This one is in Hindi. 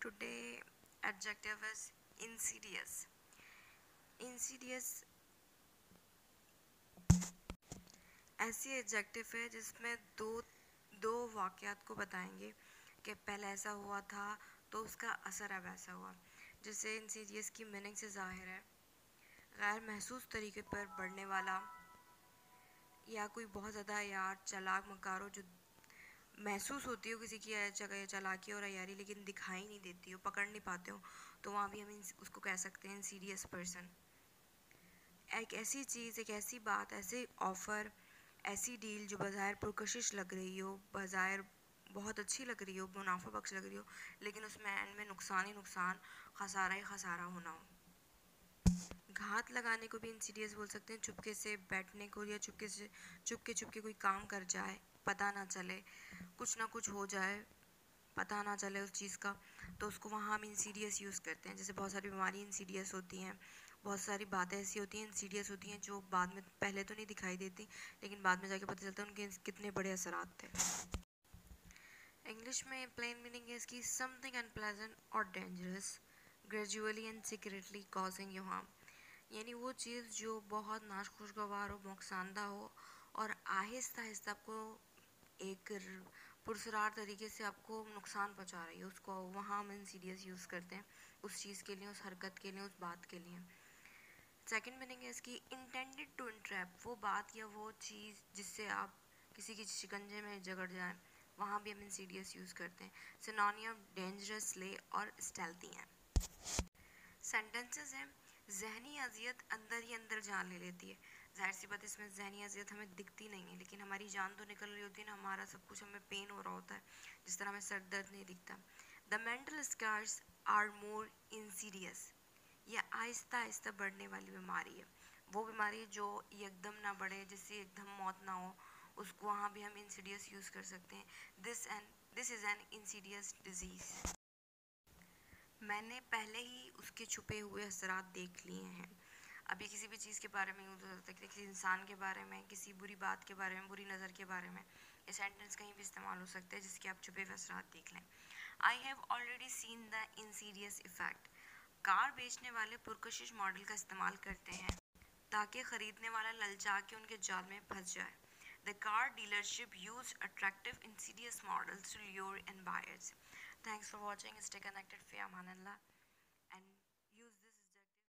Today adjective is insidious. Insidious ऐसी एडजेक्टिव है जिसमें दो वाक़यात को बताएंगे कि पहले ऐसा हुआ था तो उसका असर अब ऐसा हुआ। जैसे इंसीडियस की मीनिंग से ज़ाहिर है गैर महसूस तरीके पर बढ़ने वाला, या कोई बहुत ज़्यादा यार चालाक मकार हो जो महसूस होती हो किसी की जगह चालाकी और अयारी लेकिन दिखाई नहीं देती हो, पकड़ नहीं पाते हो, तो वहाँ भी हम उसको कह सकते हैं इंसीडियस पर्सन। एक ऐसी चीज़, एक ऐसी बात, ऐसे ऑफ़र, ऐसी डील जो बाज़ाहिर पुरकशिश लग रही हो, बाज़ाहिर बहुत अच्छी लग रही हो, मुनाफा बख्श लग रही हो, लेकिन उसमें एंड में नुकसान ही नुकसान, खसारा ही खसारा होना हो। घात लगाने को भी इंसीडियस बोल सकते हैं। चुपके से बैठने को, या चुपके कोई काम कर जाए, पता ना चले, कुछ ना कुछ हो जाए, पता ना चले उस चीज़ का, तो उसको वहाँ हम इंसीडियस यूज़ करते हैं। जैसे बहुत सारी बीमारी इंसीडियस होती हैं, बहुत सारी बातें ऐसी होती हैं इंसीडियस होती हैं जो बाद में पहले तो नहीं दिखाई देती, लेकिन बाद में जाके पता चलता है उनके कितने बड़े असरात थे। इंग्लिश में प्लेन मीनिंग है इसकी समथिंग अनप्लेजेंट और dangerous gradually and secretly causing you harm. यानी वो चीज़ जो बहुत नाखुशगवार हो, नुकसानदा हो और आहिस्ता आहिस्ता आपको एक पुरसरार तरीके से आपको नुकसान पहुंचा रही है, उसको वहाँ हम इंसीडियस यूज़ करते हैं उस चीज़ के लिए, उस हरकत के लिए, उस बात के लिए। सेकंड मीनिंग है इसकी इंटेंडेड टू इंट्रैप, वो बात या वो चीज़ जिससे आप किसी की शिकंजे में जकड़ जाएं, वहाँ भी हम इंसीडियस यूज़ करते हैं। सिनोनियम डेंजरसली और स्टेल्थी हैं। सेंटेंसेस हैं जहनी अजियत अंदर ही अंदर जान ले लेती है। जाहिर सी बात, इसमें जहनी अजियत हमें दिखती नहीं है, लेकिन हमारी जान तो निकल रही होती है ना, हमारा सब कुछ, हमें पेन हो रहा होता है, जिस तरह हमें सर दर्द नहीं दिखता। The mental scars are more insidious, यह आहिस्ता आहिस्ता बढ़ने वाली बीमारी है। वो बीमारी जो एकदम ना बढ़े, जिससे एकदम मौत ना हो, उसको वहाँ भी हम इंसीडियस यूज़ कर सकते हैं। This is an insidious disease. मैंने पहले ही उसके छुपे हुए असरात देख लिए हैं। अभी किसी भी चीज़ के बारे में यूज़ हो सकता है, किसी इंसान के बारे में, किसी बुरी बात के बारे में, बुरी नज़र के बारे में, ये सेंटेंस कहीं भी इस्तेमाल हो सकता है जिसके आप छुपे हुए असरात देख लें। I have already seen the insidious effect. Car बेचने वाले पुरकशिश मॉडल का इस्तेमाल करते हैं ताकि ख़रीदने वाला ललचा के उनके जाल में फंस जाए। The car dealership used attractive insidious models to lure in buyers. Thanks for watching. Stay connected. Fi Amanallah.